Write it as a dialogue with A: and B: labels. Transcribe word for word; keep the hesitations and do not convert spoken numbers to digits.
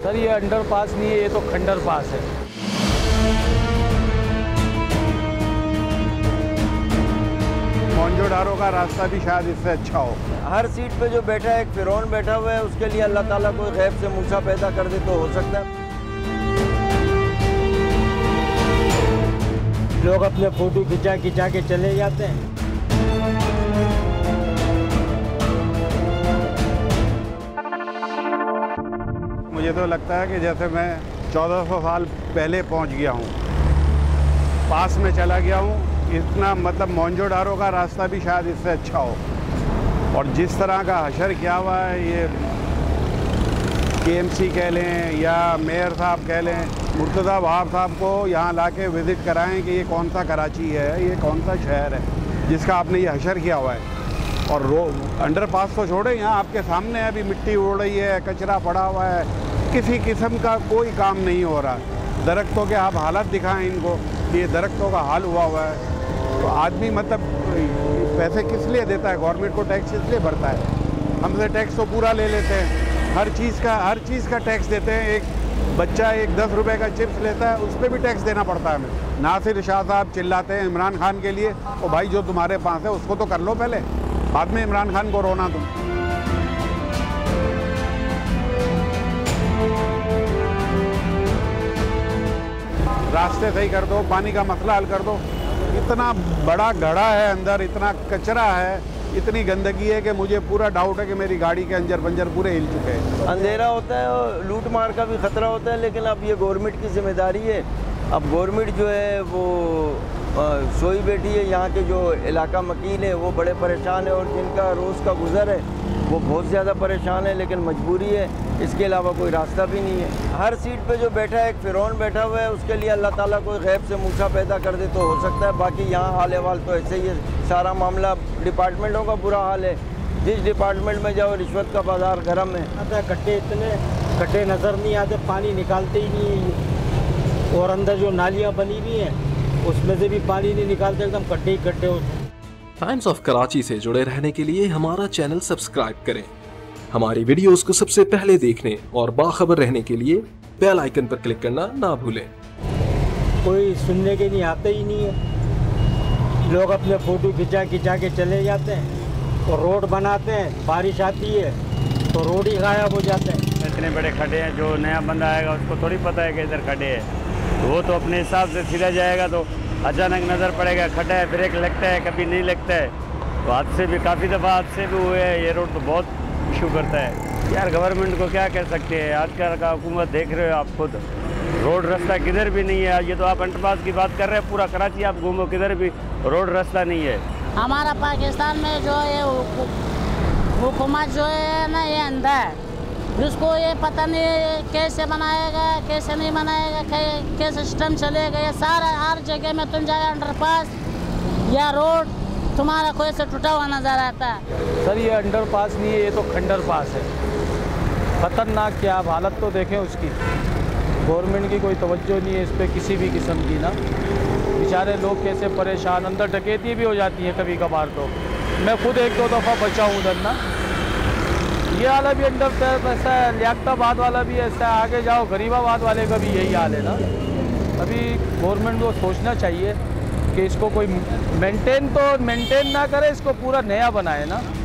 A: Sir ये under pass नहीं है, ये तो खंडर पास है।
B: मोहनजोदाड़ो का रास्ता भी शायद इससे अच्छा हो।
C: हर सीट पे जो बैठा है एक फिरौन बैठा हुआ है, उसके लिए अल्लाह ताला कोई गैब से मूसा पैदा कर दे तो हो सकता है।
D: लोग अपने फोटो खिंचा खिंचा के चले जाते हैं।
B: मुझे तो लगता है कि जैसे मैं चौदह सौ साल पहले पहुंच गया हूं, पास में चला गया हूं। इतना मतलब मोहनजोदाड़ो का रास्ता भी शायद इससे अच्छा हो। और जिस तरह का हशर किया हुआ है, ये केएमसी कह लें या मेयर साहब कह लें, मुर्तज़ा वहाब साहब को यहाँ लाके विज़िट कराएं कि ये कौन सा कराची है, ये कौन सा शहर है जिसका आपने ये हशर किया हुआ है। और रो अंडर पास तो छोड़े, यहाँ आपके सामने है, अभी मिट्टी उड़ रही है, कचरा पड़ा हुआ है, किसी किस्म का कोई काम नहीं हो रहा। दरख्तों के आप हालत दिखाएं इनको, ये दरख्तों का हाल हुआ हुआ है। तो आदमी मतलब पैसे किस लिए देता है? गवर्नमेंट को टैक्स इसलिए भरता है। हमसे टैक्स तो पूरा ले लेते हैं, हर चीज़ का हर चीज़ का टैक्स देते हैं। एक बच्चा एक दस रुपए का चिप्स लेता है, उस पर भी टैक्स देना पड़ता है हमें। नासिर शाह साहब चिल्लाते हैं इमरान खान के लिए, तो भाई जो तुम्हारे पास है उसको तो कर लो पहले, बाद में इमरान खान को रोना तुम। रास्ते सही कर दो, पानी का मसला हल कर दो। इतना बड़ा गड्ढा है अंदर, इतना कचरा है, इतनी गंदगी है कि मुझे पूरा डाउट है कि मेरी गाड़ी के अंजर पंजर पूरे हिल चुके हैं।
C: अंधेरा होता है और लूट मार का भी खतरा होता है, लेकिन अब ये गवर्नमेंट की जिम्मेदारी है। अब गवर्नमेंट जो है वो आ, सोई बैठी है। यहाँ के जो इलाका मकीन है वो बड़े परेशान है, और जिनका रोज़ का गुज़र है वो बहुत ज़्यादा परेशान है, लेकिन मजबूरी है, इसके अलावा कोई रास्ता भी नहीं है। हर सीट पे जो बैठा है एक फिरौन बैठा हुआ है, उसके लिए अल्लाह ताला कोई गैब से मूसा पैदा कर दे तो हो सकता है। बाकी यहाँ हाल अहवाल तो ऐसे ही है। सारा मामला डिपार्टमेंटों का बुरा हाल है। जिस डिपार्टमेंट में जाओ रिश्वत का बाजार गर्म है।
D: गड्ढे इतने गड्ढे नज़र नहीं आते, पानी निकालते ही नहीं है। और अंदर जो नालियाँ बनी हुई हैं उसमें से भी पानी नहीं निकालते, एकदम गड्ढे ही गड्ढे होते हैं।
E: टाइम्स ऑफ कराची से जुड़े रहने के लिए हमारा चैनल सब्सक्राइब करें। हमारी वीडियोस को सबसे पहले देखने और बाखबर रहने के लिए बेल आइकन पर क्लिक करना ना भूलें।
D: कोई सुनने के नहीं आते ही नहीं है। लोग अपने फोटो खिंचा खिंचा के चले जाते हैं और रोड बनाते हैं, बारिश आती है तो रोड ही गायब हो जाते हैं।
F: इतने बड़े खड्डे हैं, जो नया बंदा आएगा उसको थोड़ी पता है कि इधर खड्डे हैं। तो वो तो अपने हिसाब से सीधा जाएगा, तो अचानक नज़र पड़ेगा खड्डा है, ब्रेक लगता है, कभी नहीं लगता है। तो हादसे भी काफ़ी दफ़ा हादसे भी हुए हैं। ये रोड तो बहुत इशू करता है यार। गवर्नमेंट को क्या कह सकते हैं, आजकल का हुकूमत देख रहे हो आप खुद, रोड रास्ता किधर भी नहीं है। ये तो आप अंडरपास की बात कर रहे हैं, पूरा कराची आप घूमो किधर भी रोड रास्ता नहीं है।
G: हमारा पाकिस्तान में जो ये हुकूमत जो है ना, ये अंधा है, जिसको ये पता नहीं कैसे बनाएगा कैसे नहीं बनाएगा, कैसे सिस्टम चलेगा। ये सारा हर जगह में तुम जाए अंडरपास या रोड तुम्हारा कोई से टूटा हुआ नज़र आता है।
A: सर ये अंडर पास नहीं है, ये तो खंडर पास है। ख़तरनाक क्या आप हालत तो देखें उसकी। गवर्नमेंट की कोई तवज्जो नहीं है इस पर किसी भी किस्म की ना। बेचारे लोग कैसे परेशान, अंदर डकैती भी हो जाती है कभी कभार। तो मैं खुद एक दो दफ़ा बचा हूँ उधर ना। ये वाला भी अंडर ऐसा है, लियाकताबाद वाला भी ऐसा है, आगे जाओ गरीबाबाद वाले का भी यही हाल है ना। अभी गवर्नमेंट को सोचना चाहिए कि इसको कोई मेंटेन तो मेंटेन ना करे, इसको पूरा नया बनाए ना।